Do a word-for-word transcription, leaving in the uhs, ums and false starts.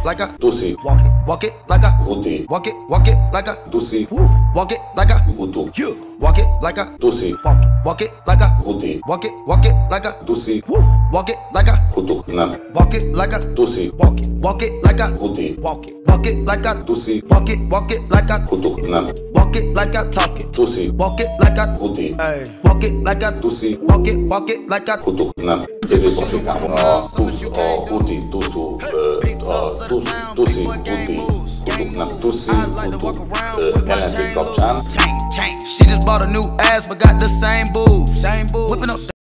like a Tusi, walk it, walk it like a Uti, walk it, walk it like a Tusi, woo, walk it like a Utu, you, walk it like a Tusi, walk it, walk it like a Uti, walk it, walk it like a Tusi, woo, walk it like a Utu, na, walk it like a Tusi, walk it, walk it like a Uti, walk it, walk it like a Tusi, walk it, walk it like a Utu, na, walk it like a talk it, Tusi, walk it like a Uti, ay, walk it like a Tusi, walk it, walk it like a Utu, na. Questi confidiamo, oh, Tusi, oh, Uti, Tusu, eh, oh, Tusi, Tusi, Uti, Utu, na, Tusi, Utu, eh, L S D Top Chan. She just bought a new ass but got the same boobs. Same boobs. Whipping up